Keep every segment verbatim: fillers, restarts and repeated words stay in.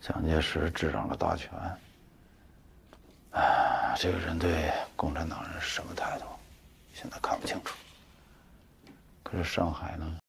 蒋介石执掌了大权。啊，这个人对共产党人是什么态度，现在看不清楚。可是上海呢？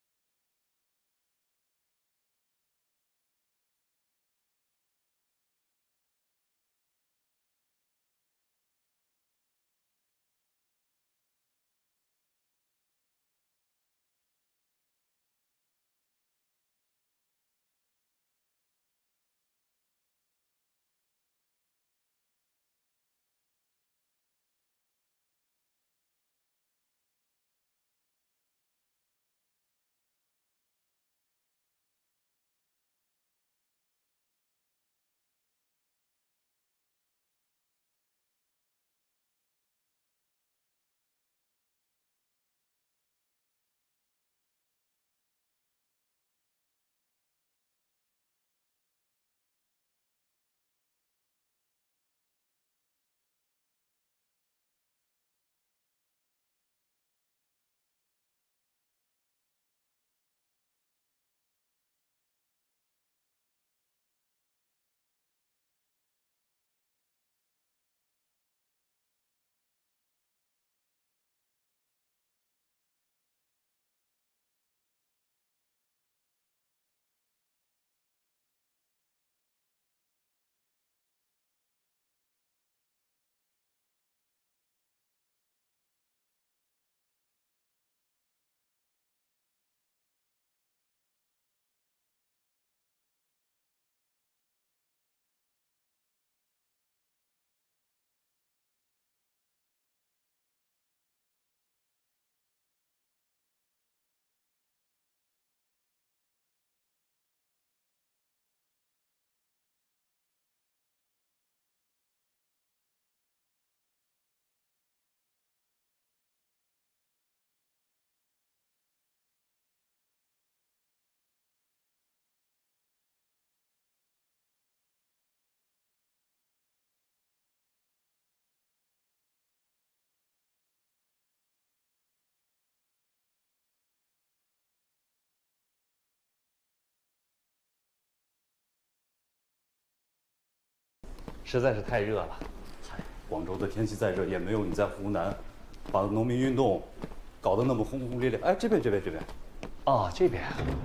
实在是太热了。 嗨，广州的天气再热，也没有你在湖南把农民运动搞得那么轰轰烈烈。哎，这边，这边，这边。 哦，这边。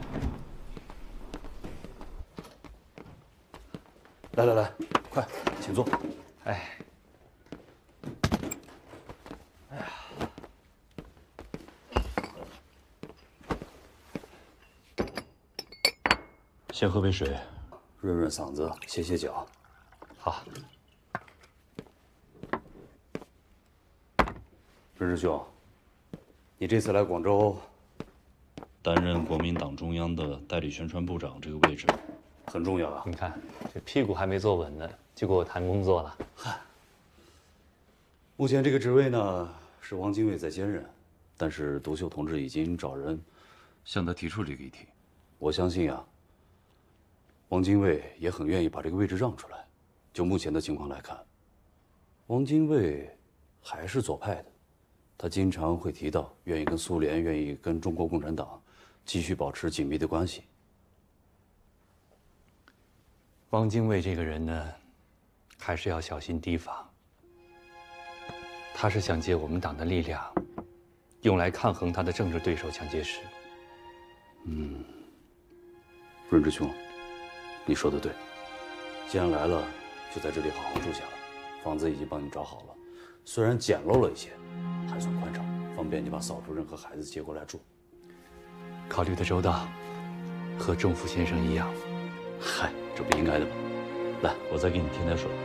来来来，快，请坐。 哎。哎呀。 先喝杯水，润润嗓子，歇歇脚。 好。 润师兄，你这次来广州，担任国民党中央的代理宣传部长这个位置，很重要啊。 你看，这屁股还没坐稳呢，就给我谈工作了。 嗨，目前这个职位呢是汪精卫在兼任，但是独秀同志已经找人向他提出这个议题。我相信啊，汪精卫也很愿意把这个位置让出来。就目前的情况来看，汪精卫还是左派的，他经常会提到愿意跟苏联、愿意跟中国共产党继续保持紧密的关系。 汪精卫这个人呢，还是要小心提防。他是想借我们党的力量，用来抗衡他的政治对手蒋介石。 嗯，润之兄，你说的对。既然来了，就在这里好好住下了。房子已经帮你找好了，虽然简陋了一些，还算宽敞，方便你把嫂夫人和孩子接过来住。 考虑的周到，和仲福先生一样。 嗨，这不应该的吗？来，我再给你添点水。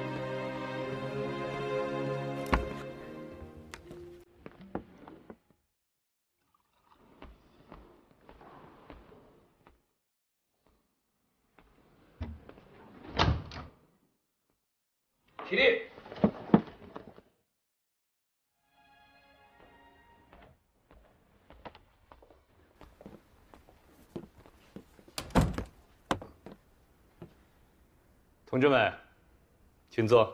起立。 同志们，请坐。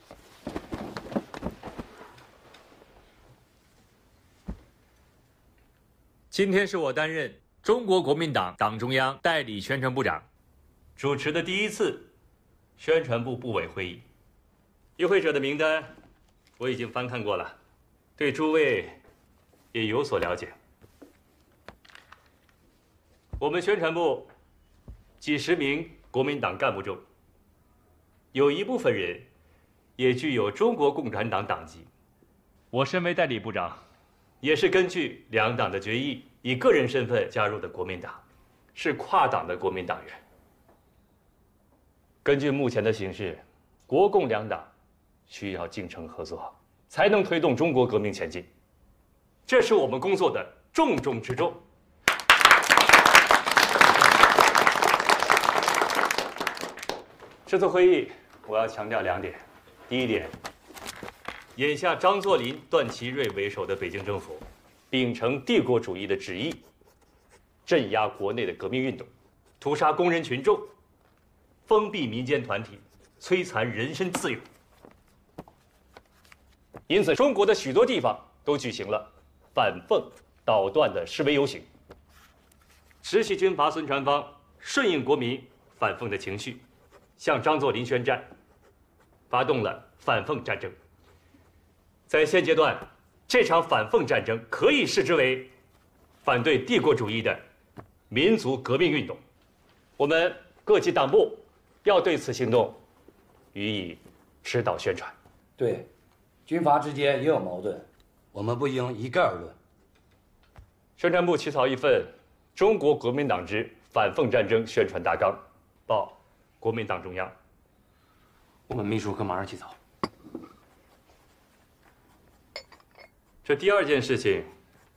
今天是我担任中国国民党党中央代理宣传部长，主持的第一次宣传部部委会议，与会者的名单我已经翻看过了，对诸位也有所了解。我们宣传部几十名国民党干部中，有一部分人也具有中国共产党党籍。我身为代理部长，也是根据两党的决议，以个人身份加入的国民党，是跨党的国民党员。根据目前的形势，国共两党需要精诚合作，才能推动中国革命前进。这是我们工作的重中之重。这次会议我要强调两点：第一点，眼下张作霖、段祺瑞为首的北京政府，秉承帝国主义的旨意，镇压国内的革命运动，屠杀工人群众，封闭民间团体，摧残人身自由。因此，中国的许多地方都举行了反奉、捣乱的示威游行。实习军阀孙传芳顺应国民反奉的情绪，向张作霖宣战，发动了反奉战争。在现阶段，这场反奉战争可以视之为反对帝国主义的民族革命运动。我们各级党部要对此行动予以指导宣传。 对，军阀之间也有矛盾，我们不应一概而论。 宣传部起草一份《中国国民党之反奉战争宣传大纲》，报国民党中央。 我们秘书科马上起草。 这第二件事情，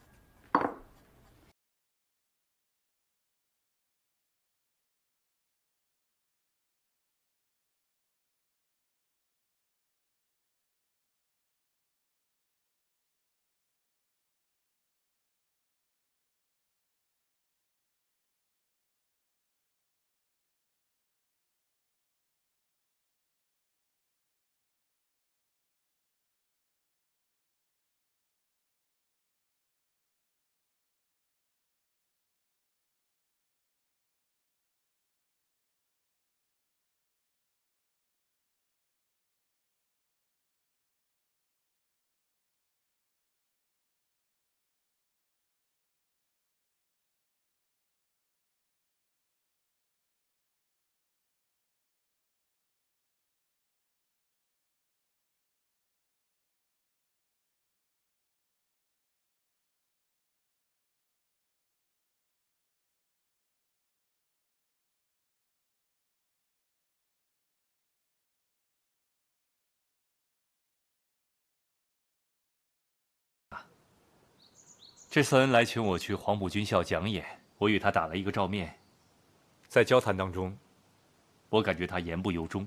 这次恩来请我去黄埔军校讲演，我与他打了一个照面。在交谈当中，我感觉他言不由衷。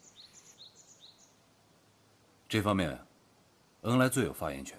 这方面，恩来最有发言权。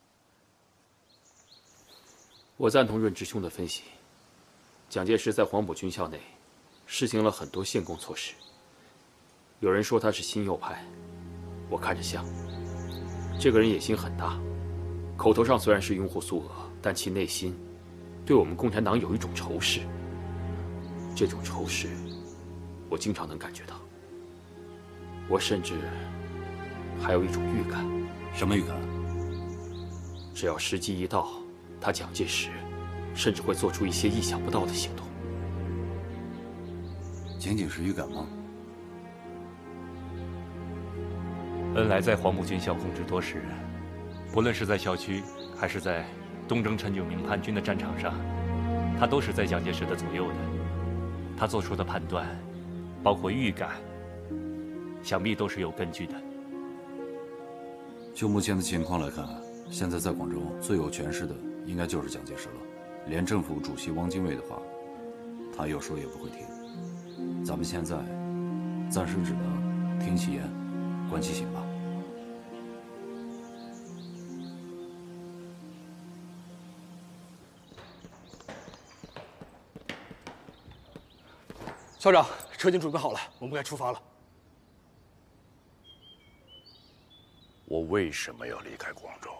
我赞同润之兄的分析。蒋介石在黄埔军校内实行了很多限共措施。有人说他是新右派，我看着像。这个人野心很大，口头上虽然是拥护苏俄，但其内心对我们共产党有一种仇视。这种仇视，我经常能感觉到。我甚至还有一种预感。 什么预感？ 只要时机一到，他蒋介石甚至会做出一些意想不到的行动。 仅仅是预感吗？ 恩来在黄埔军校供职多时，不论是在校区，还是在东征陈炯明叛军的战场上，他都是在蒋介石的左右的。他做出的判断，包括预感，想必都是有根据的。 就目前的情况来看，现在在广州最有权势的应该就是蒋介石了。连政府主席汪精卫的话，他有时候也不会听。咱们现在暂时只能听其言，观其行吧。 校长，车已经准备好了，我们该出发了。 我为什么要离开广州？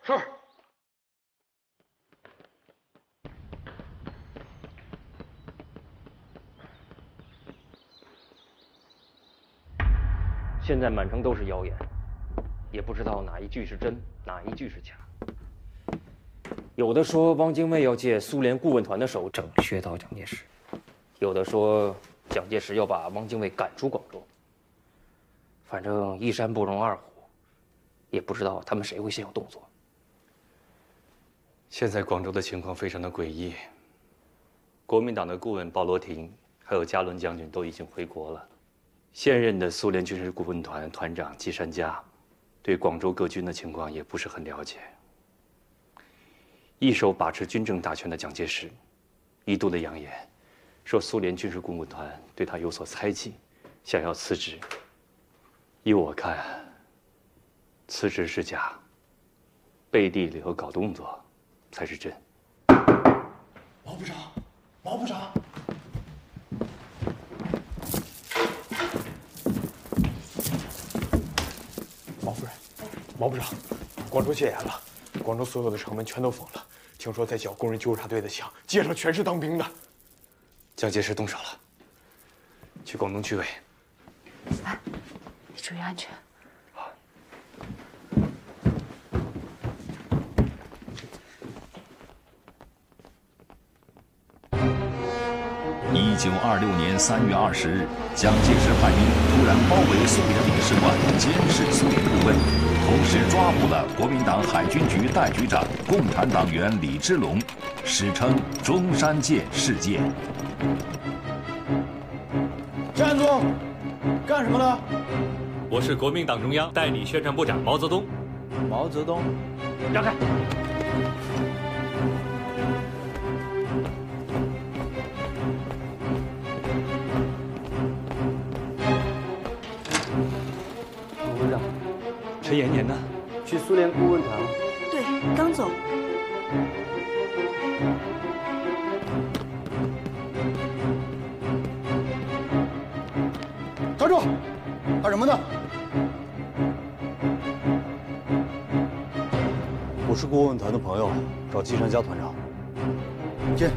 是。 现在满城都是谣言，也不知道哪一句是真，哪一句是假。有的说汪精卫要借苏联顾问团的手整薛道蒋介石，有的说蒋介石要把汪精卫赶出广州。反正一山不容二虎，也不知道他们谁会先有动作。 现在广州的情况非常的诡异，国民党的顾问鲍罗廷还有加伦将军都已经回国了。现任的苏联军事顾问团团长季山家，对广州各军的情况也不是很了解。一手把持军政大权的蒋介石，一度的扬言，说苏联军事顾问团对他有所猜忌，想要辞职。依我看，辞职是假，背地里头搞动作才是真。 毛部长，毛部长。毛夫人，毛部长，广州戒严了，广州所有的城门全都封了。听说在缴工人纠察队的枪，街上全是当兵的。 蒋介石动手了，去广东区委。 哎，你注意安全。 一九二六年三月二十日，蒋介石派兵突然包围苏联领事馆，监视苏联顾问，同时抓捕了国民党海军局代局长、共产党员李之龙，史称中山舰事件。 站住！干什么呢？ 我是国民党中央代理宣传部长毛泽东。 毛泽东， 让开！ 毛部长， 陈延年呢？ 去苏联顾问团了。 对，刚走。 站住！干什么呢？ 我是顾问团的朋友，找季山家团长。 进。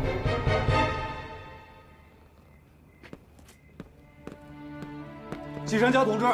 季山家同志，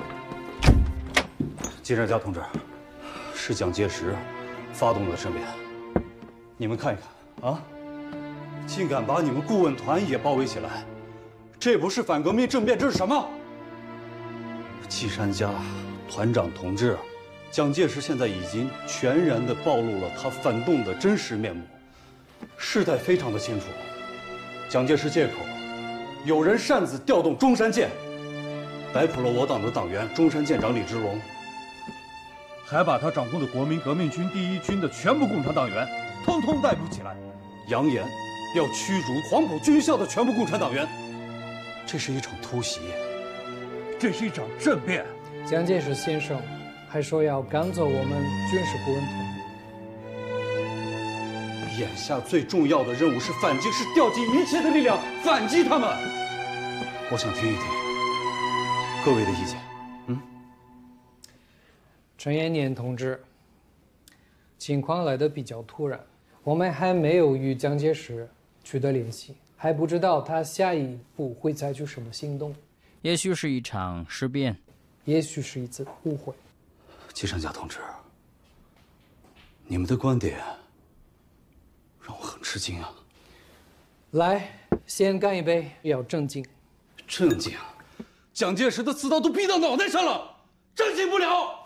季山家同志，是蒋介石发动的政变。你们看一看啊，竟敢把你们顾问团也包围起来，这不是反革命政变，这是什么？季山家团长同志，蒋介石现在已经全然地暴露了他反动的真实面目，事态非常的清楚。蒋介石借口有人擅自调动中山舰，逮捕了我党的党员中山舰长李之龙， 还把他掌控的国民革命军第一军的全部共产党员通通逮捕起来， 扬言要驱逐黄埔军校的全部共产党员。这是一场突袭， 这是一场政变。 蒋介石先生还说要赶走我们军事顾问团。 眼下最重要的任务是反击，是调集一切的力量反击他们。我想听一听各位的意见。嗯， 陈延年同志，情况来得比较突然，我们还没有与蒋介石取得联系，还不知道他下一步会采取什么行动。 也许是一场事变， 也许是一次误会。 季山家同志，你们的观点让我很吃惊啊！ 来，先干一杯，要镇静。 镇静！蒋介石的刺刀都逼到脑袋上了，镇静不了。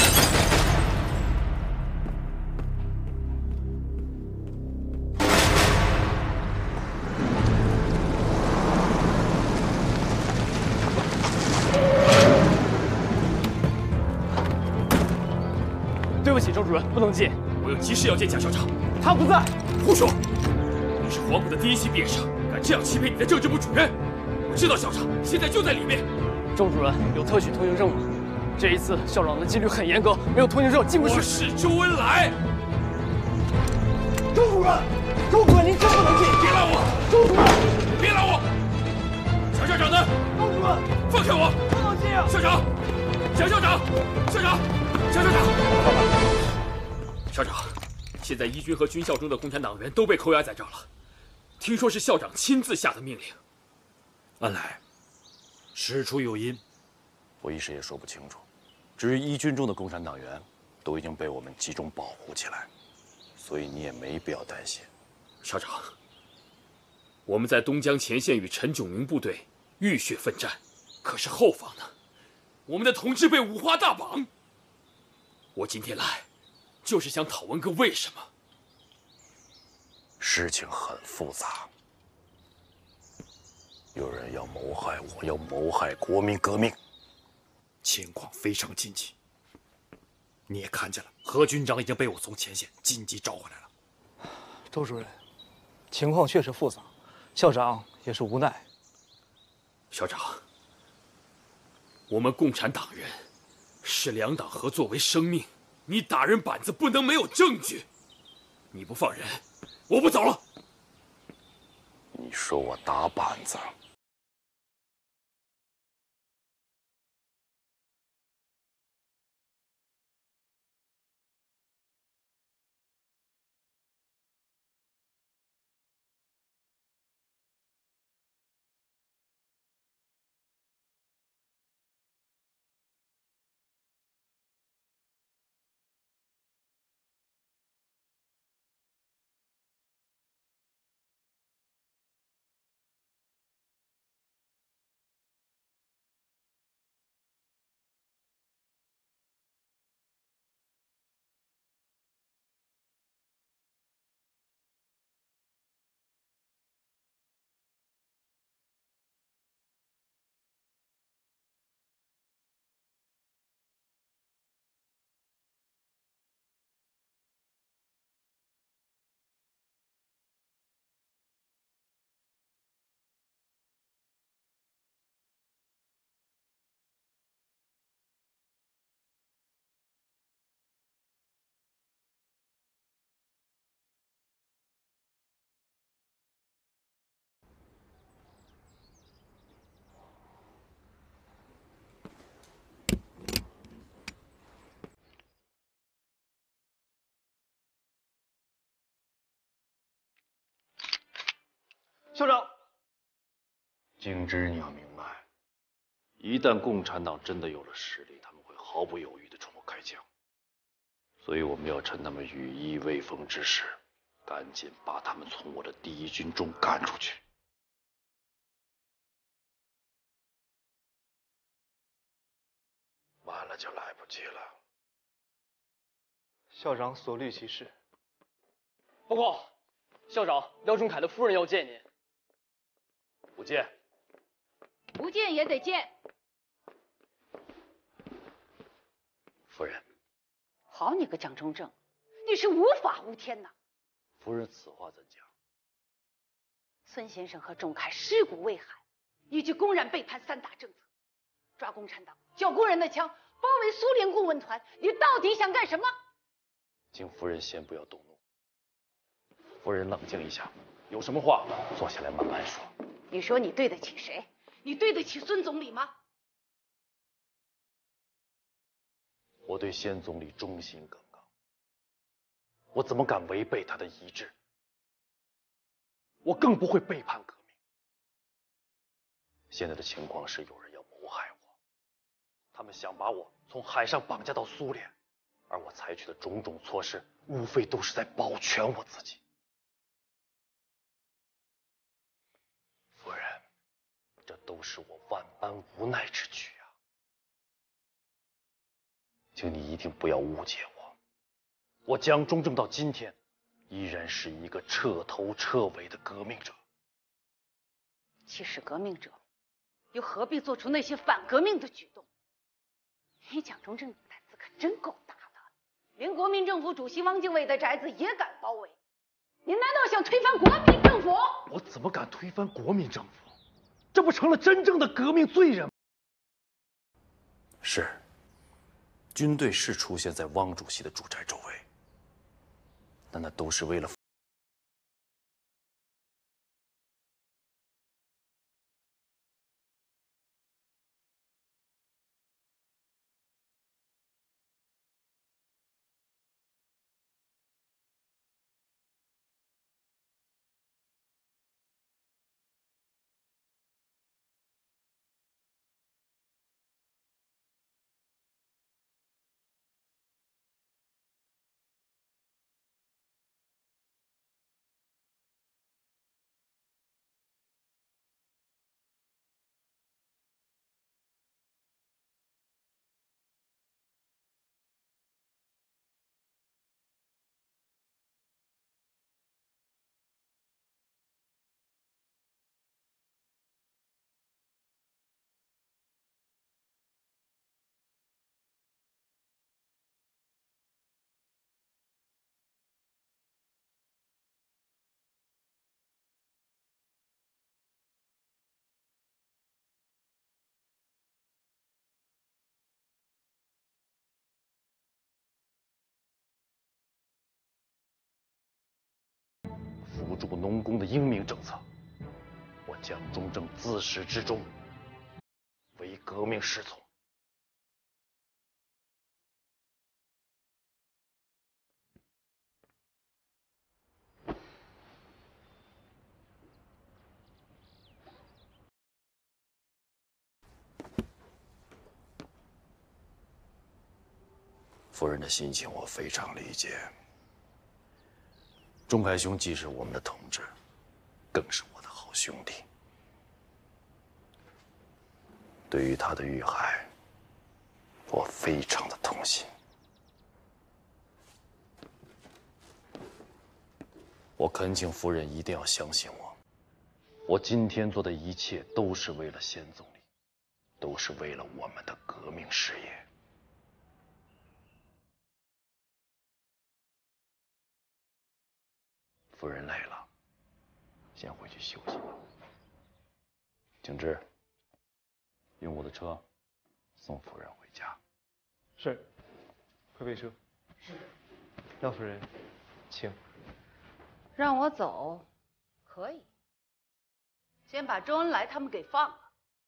对不起，周主任，不能进。我有急事要见贾校长， 他不在。 胡说！你是黄埔的第一期毕业生，敢这样欺骗你的政治部主任？我知道校长现在就在里面。 周主任有特许通行证吗？这一次校长的纪律很严格，没有通行证进不去。 我是周恩来。 周主任，周主任，您真不能进！ 别拉我！ 周主任， 别拉我！蒋校长呢？ 周主任， 放开我！ 不能进啊！ 校长，蒋校长，校长，蒋校长。 校长，现在一军和军校中的共产党员都被扣押在这儿了，听说是校长亲自下的命令。 安来，事出有因，我一时也说不清楚。至于一军中的共产党员，都已经被我们集中保护起来，所以你也没必要担心。 校长，我们在东江前线与陈炯明部队浴血奋战，可是后方呢？我们的同志被五花大绑。我今天来，就是想讨问个为什么。 事情很复杂，有人要谋害我，要谋害国民革命，情况非常紧急。你也看见了，何军长已经被我从前线紧急召回来了。 周主任，情况确实复杂，校长也是无奈。 校长，我们共产党人视两党合作为生命，你打人板子不能没有证据。你不放人，我不走了。 你说我打板子？ 校长， 景之，你要明白，一旦共产党真的有了实力，他们会毫不犹豫地冲我开枪。所以我们要趁他们羽翼未丰之时，赶紧把他们从我的第一军中赶出去。晚了就来不及了。 校长所虑其事。 报告，校长，廖仲恺的夫人要见您。 不见。 不见也得见。 夫人。 好你个蒋中正，你是无法无天呐！ 夫人此话怎讲？ 孙先生和仲恺尸骨未寒，你却公然背叛三大政策，抓共产党，缴工人的枪，包围苏联顾问团，你到底想干什么？ 请夫人先不要动怒。夫人冷静一下，有什么话坐下来慢慢说。 你说你对得起谁？你对得起孙总理吗？ 我对先总理忠心耿耿，我怎么敢违背他的遗志？我更不会背叛革命。现在的情况是有人要谋害我，他们想把我从海上绑架到苏联，而我采取的种种措施，无非都是在保全我自己。夫人，这都是我万般无奈之举啊！请你一定不要误解我，我蒋中正到今天依然是一个彻头彻尾的革命者。 既是革命者，又何必做出那些反革命的举动？你蒋中正胆子可真够大的，连国民政府主席汪精卫的宅子也敢包围。你难道想推翻国民政府？ 我怎么敢推翻国民政府？这不成了真正的革命罪人吗？是，军队是出现在汪主席的住宅周围，但那都是为了助农工的英明政策，我蒋中正自始至终为革命是从。夫人的心情我非常理解。仲恺兄既是我们的同志，更是我的好兄弟。对于他的遇害，我非常的痛心。我恳请夫人一定要相信我，我今天做的一切都是为了先总理，都是为了我们的革命事业。夫人累了，先回去休息吧。景之，用我的车送夫人回家。 是，快备车。是，廖夫人，请。 让我走，可以。先把周恩来他们给放了。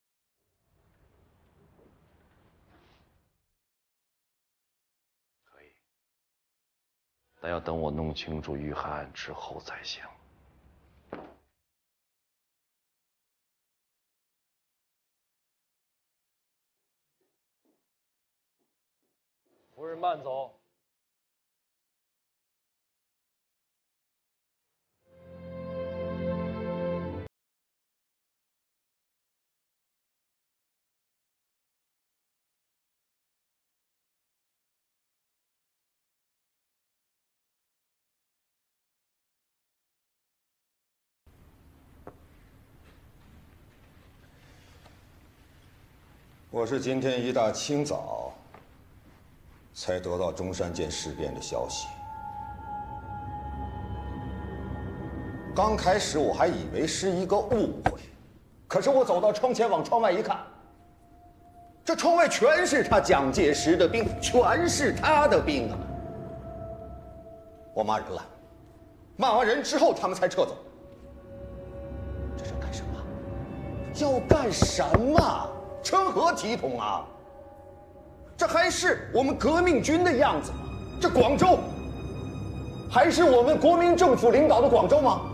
但要等我弄清楚遇害案之后才行。 夫人慢走。 我是今天一大清早才得到中山舰事变的消息。刚开始我还以为是一个误会，可是我走到窗前往窗外一看，这窗外全是他蒋介石的兵，全是他的兵啊！我骂人了，骂完人之后他们才撤走。这是干什么？要干什么？成何体统啊！这还是我们革命军的样子吗？这广州还是我们国民政府领导的广州吗？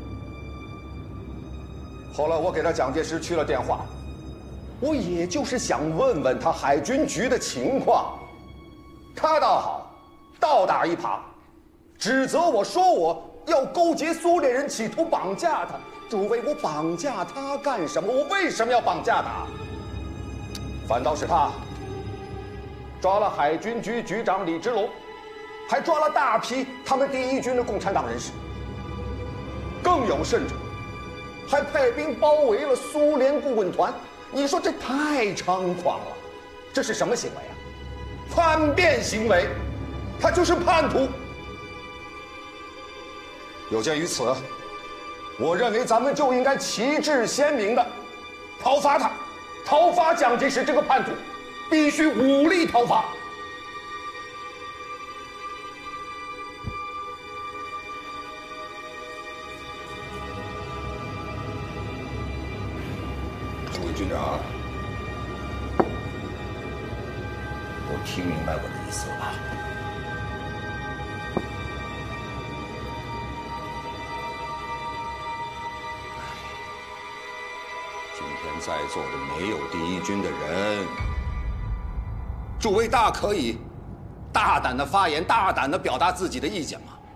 后来我给他蒋介石去了电话，我也就是想问问他海军局的情况。他倒好，倒打一耙，指责我说我要勾结苏联人，企图绑架他。诸位，我绑架他干什么？我为什么要绑架他？反倒是他抓了海军局局长李之龙，还抓了大批他们第一军的共产党人士。更有甚者，还派兵包围了苏联顾问团。你说这太猖狂了，这是什么行为啊？叛变行为，他就是叛徒。有鉴于此，我认为咱们就应该旗帜鲜明的讨伐他。讨伐蒋介石这个叛徒，必须武力讨伐。诸位军长，都听明白我的意思了吧？在座的没有第一军的人，诸位大可以大胆的发言，大胆的表达自己的意见嘛。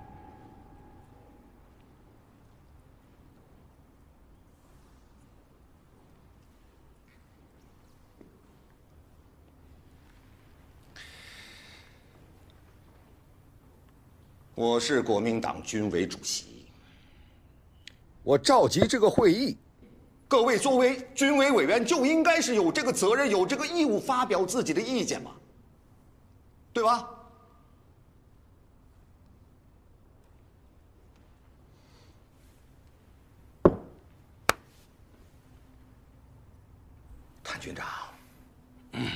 我是国民党军委主席，我召集这个会议。各位作为军委委员，就应该是有这个责任、有这个义务发表自己的意见嘛，对吧？谭军长，嗯，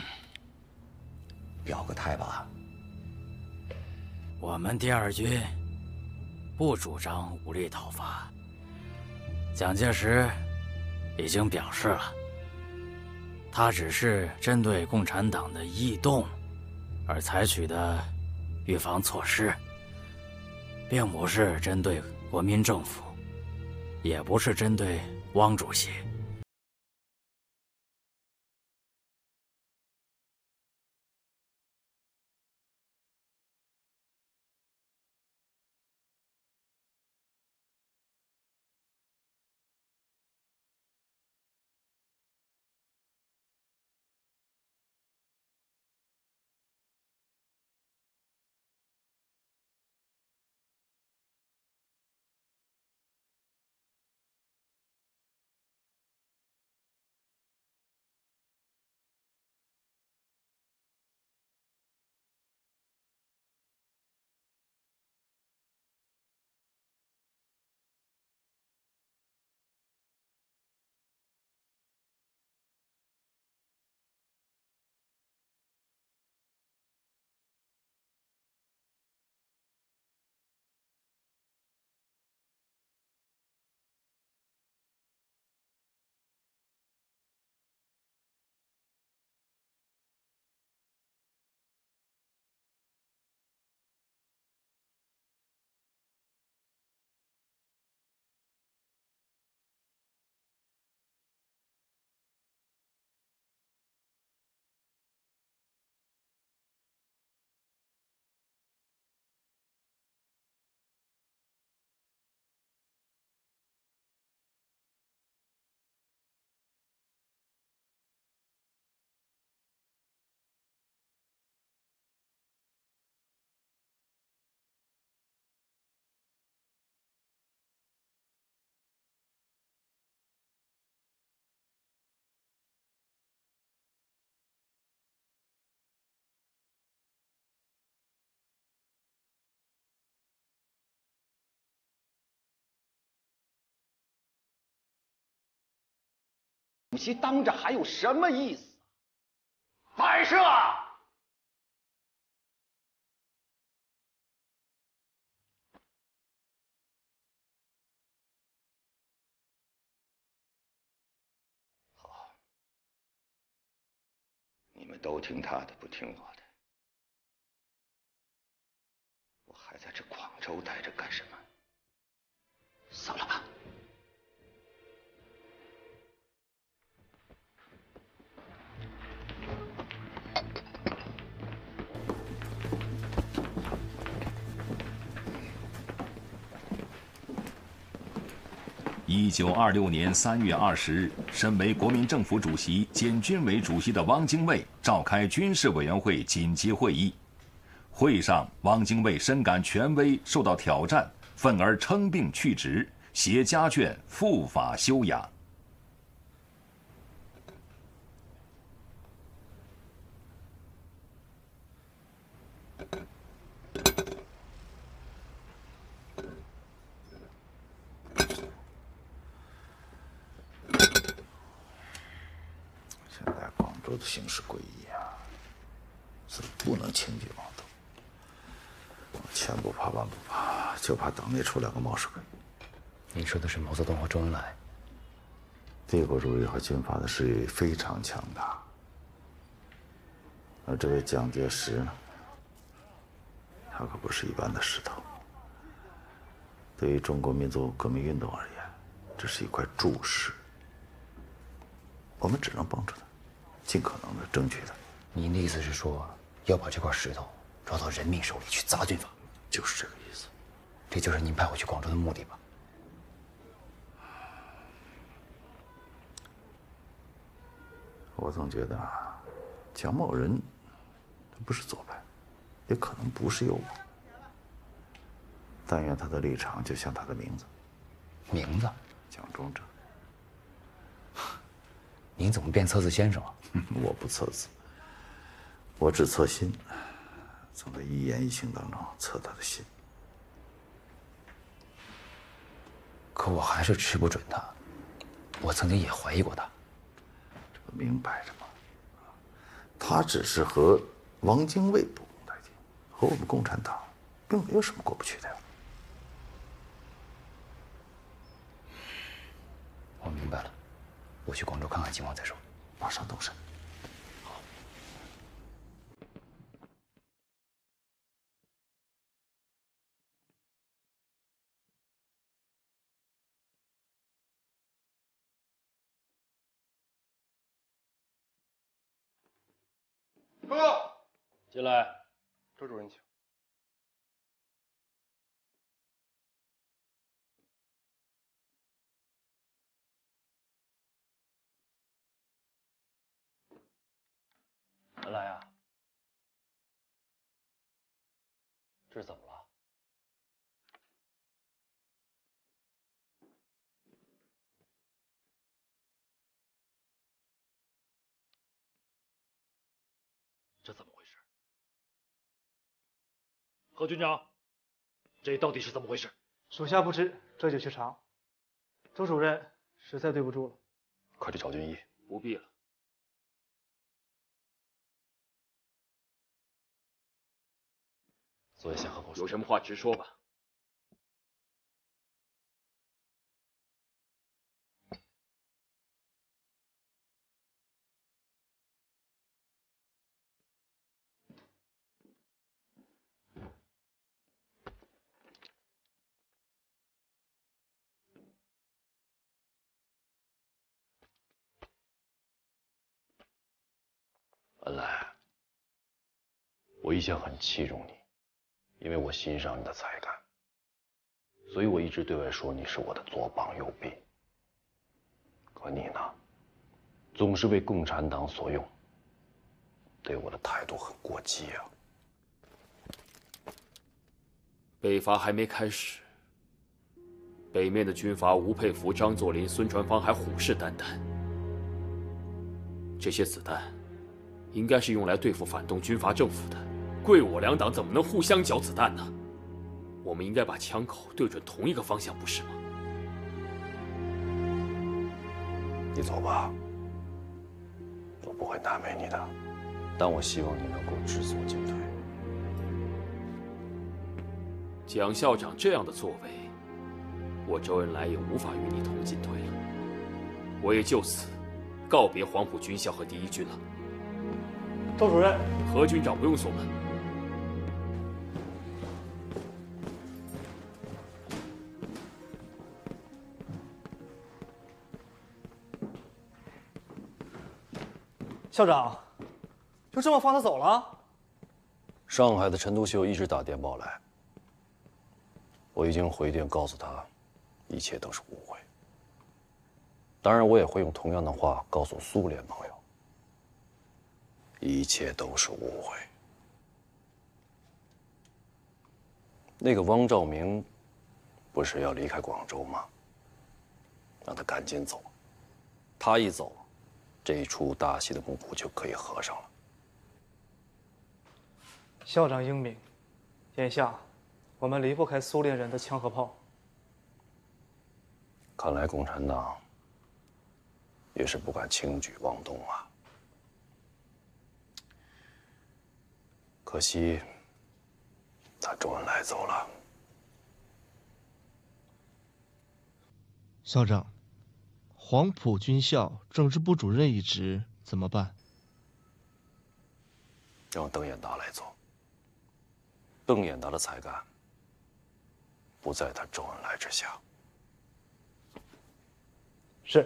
表个态吧。 我们第二军不主张武力讨伐。蒋介石已经表示了，他只是针对共产党的异动而采取的预防措施，并不是针对国民政府，也不是针对汪主席。 主席当着还有什么意思？摆设！好，你们都听他的，不听我的。我还在这广州待着干什么？走了吧。 一九二六年三月二十日，身为国民政府主席兼军委主席的汪精卫召开军事委员会紧急会议。会上，汪精卫深感权威受到挑战，愤而称病去职，携家眷赴法休养。 州的形势诡异啊，所以不能轻举妄动。千不怕万不怕，就怕党内出两个冒失鬼。 你说的是毛泽东和周恩来？ 帝国主义和军阀的势力非常强大，而这位蒋介石呢，他可不是一般的石头。对于中国民族革命运动而言，这是一块柱石，我们只能帮助他。尽可能的争取的。 您的意思是说，要把这块石头抓到人民手里去砸军阀？ 就是这个意思。 这就是您派我去广州的目的吧？ 我总觉得啊，蒋某人他不是左派，也可能不是右派。但愿他的立场就像他的名字。 名字？ 蒋中正。 您怎么变测字先生了？ 我不测字，我只测心，从他一言一行当中测他的心。 可我还是吃不准他，我曾经也怀疑过他。 这不明摆着吗？他只是和汪精卫不共戴天，和我们共产党并没有什么过不去的呀。 我明白了，我去广州看看情况再说。 马上动身。 好。 哥， 进来。 周主任请。 文莱啊，这是怎么了？ 这怎么回事？何军长，这到底是怎么回事？ 属下不知，这就去查。周主任，实在对不住了。 快去找军医。 不必了。 所以先和我说， 有什么话直说吧。 文莱，我一向很器重你。因为我欣赏你的才干，所以我一直对外说你是我的左膀右臂。可你呢，总是为共产党所用，对我的态度很过激啊。 北伐还没开始，北面的军阀吴佩孚、张作霖、孙传芳还虎视眈眈，这些子弹应该是用来对付反动军阀政府的。贵我两党怎么能互相缴子弹呢？我们应该把枪口对准同一个方向，不是吗？ 你走吧，我不会难为你的，但我希望你能够知所进退。 蒋校长这样的作为，我周恩来也无法与你同进退了。我也就此告别黄埔军校和第一军了。 周主任， 何军长不用锁门。 校长，就这么放他走了？ 上海的陈独秀一直打电报来，我已经回电告诉他，一切都是误会。当然，我也会用同样的话告诉苏联朋友，一切都是误会。那个汪兆铭不是要离开广州吗？让他赶紧走，他一走，这一出大戏的幕布就可以合上了。 校长英明，眼下我们离不开苏联人的枪和炮。 看来共产党也是不敢轻举妄动啊。可惜，他周恩来走了。 校长，黄埔军校政治部主任一职怎么办？ 让邓演达来做。邓演达的才干不在他周恩来之下。 是。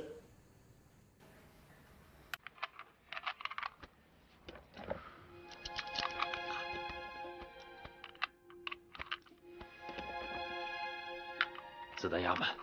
子弹压满。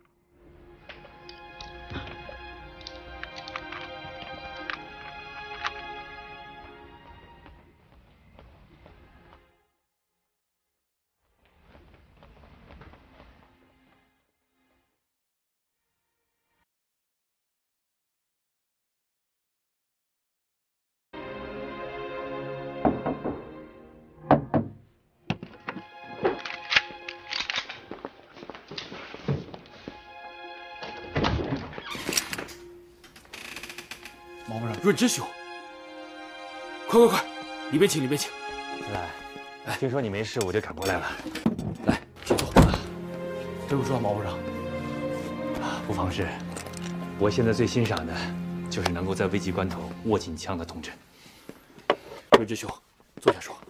毛部长， 润之兄，快快快，里边请，里边请。 来，听说你没事，我就赶过来了。 来，请坐。 对不住啊，毛部长。 不妨事。 我现在最欣赏的，就是能够在危急关头握紧枪的同志。 润之兄，坐下说。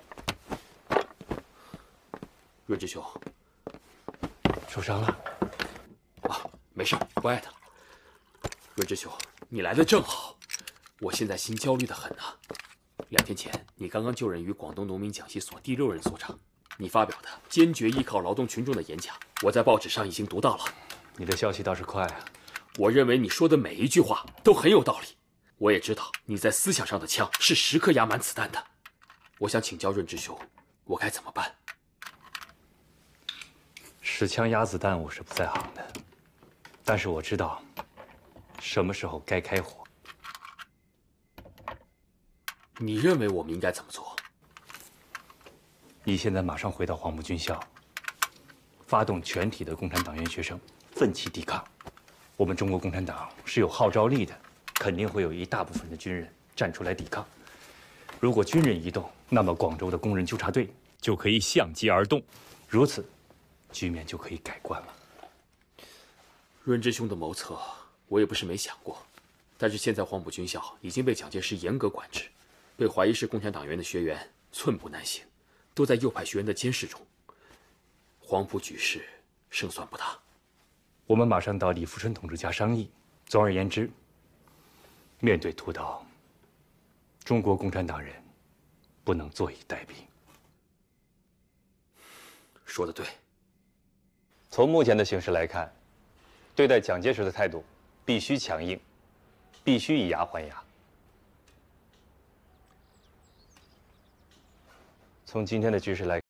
润之兄， 受伤了？ 啊，没事，不碍他。润之兄，你来的正好，我现在心焦虑的很呐。两天前，你刚刚就任于广东农民讲习所第六任所长，你发表的坚决依靠劳动群众的演讲，我在报纸上已经读到了。 你的消息倒是快啊！ 我认为你说的每一句话都很有道理。我也知道你在思想上的枪是时刻压满子弹的。我想请教润之兄，我该怎么办？ 使枪压子弹，我是不在行的，但是我知道什么时候该开火。 你认为我们应该怎么做？ 你现在马上回到黄埔军校，发动全体的共产党员学生奋起抵抗。我们中国共产党是有号召力的，肯定会有一大部分的军人站出来抵抗。如果军人一动，那么广州的工人纠察队就可以相继而动，如此，局面就可以改观了。 润之兄的谋策，我也不是没想过，但是现在黄埔军校已经被蒋介石严格管制，被怀疑是共产党员的学员寸步难行，都在右派学员的监视中。黄埔局势胜算不大。 我们马上到李富春同志家商议。总而言之，面对屠刀，中国共产党人不能坐以待毙。 说得对。 从目前的形势来看，对待蒋介石的态度必须强硬，必须以牙还牙。从今天的局势来看，